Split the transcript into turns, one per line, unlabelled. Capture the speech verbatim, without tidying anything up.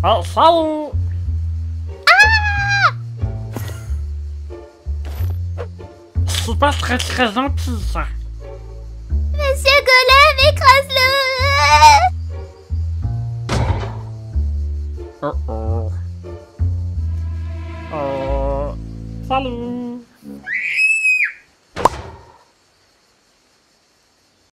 Oh, salut! Je suis pas très très gentil, ça.
Monsieur Golem, écrase-le!
Oh oh. Oh. Salut!